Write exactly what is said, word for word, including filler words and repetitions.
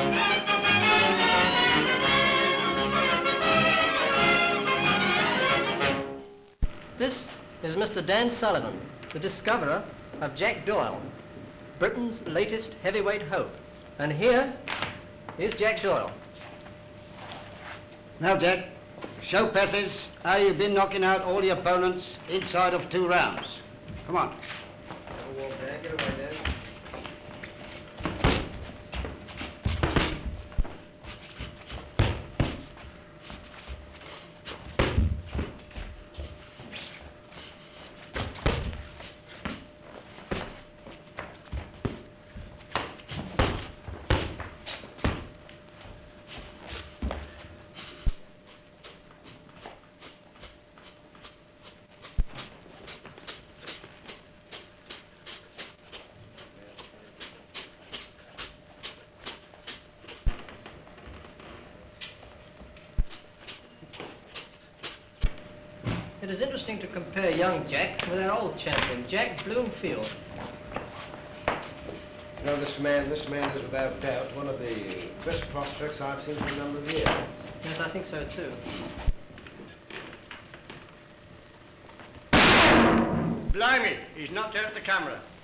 This is Mister Dan Sullivan, the discoverer of Jack Doyle, Britain's latest heavyweight hope. And here is Jack Doyle. Now, Jack, show Pethes how you've been knocking out all your opponents inside of two rounds. Come on. Get away, Dan. Get away, Dan. It is interesting to compare young Jack with our old champion, Jack Bloomfield. You know, this man, this man is without doubt one of the best prospects I've seen for a number of years. Yes, I think so too. Blimey, he's knocked out the camera.